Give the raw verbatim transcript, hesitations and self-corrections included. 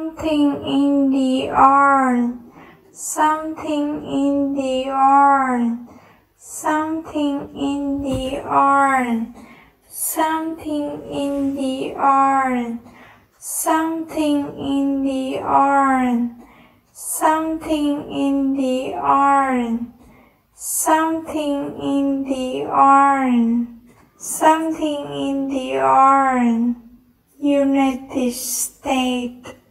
something in the urn, something in the urn, something in the urn, something in the urn, something in the urn, something in the urn, something in the urn, something in the urn. United States.